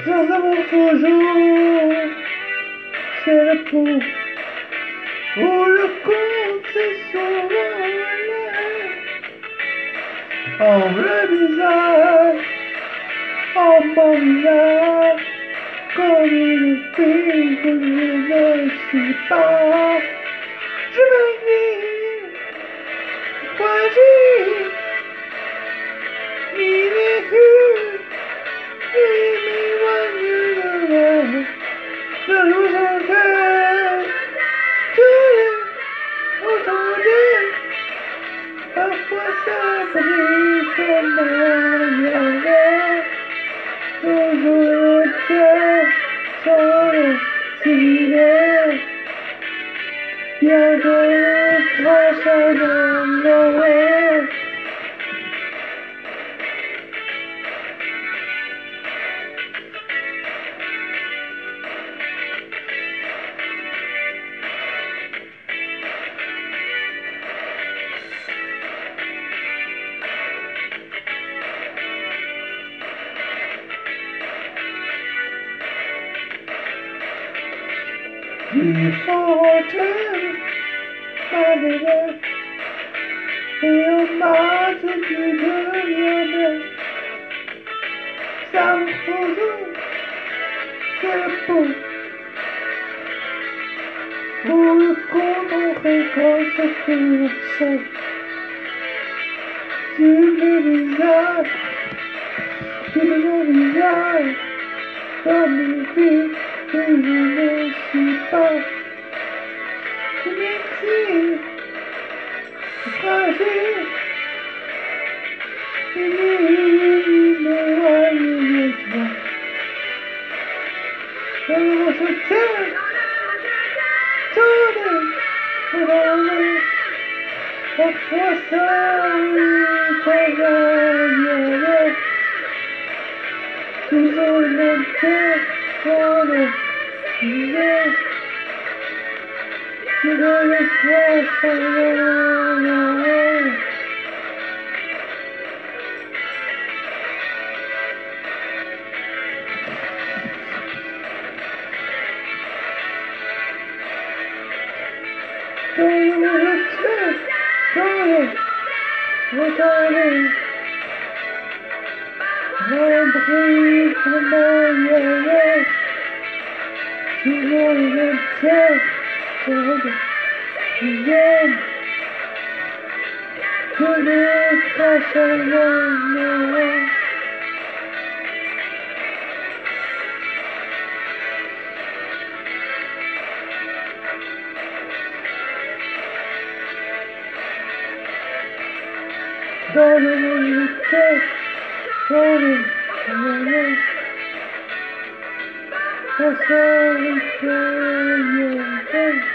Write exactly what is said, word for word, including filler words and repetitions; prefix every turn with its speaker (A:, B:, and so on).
A: Sans amour toujours, c'est le coup où le compte c'est souvent en le visage, en mon visage, comme une fille que je ne suis pas. Je me dis, fragile, il est vu, il m'éloigne de moi, de nous en cœur, tous les aujourd'hui, parfois ça brille comme un diamant, toujours le cœur sans le ciment, bientôt le crash dans l'oreille. Il faut rentrer, ma bébé, et au mat tu deviens ça me toujours, c'est le pot, où le compte on récolte ce que l'on sait. Tu me visages, tu me visages, comme une fille que je ne suis pas. Tu m'excites, fragile, il m'éloigne de toi. Alors je t'aime, tous les jours, parfois ça me fait toujours le cœur dans le ciel, tu dois le faire savoir. Dans le ciel, dans le regardez, brille comme un diamant, toujours le cœur se regarde, j'aime que le crash à l'homme. Dans le cœur, dans le diamant, ça sort le cœur.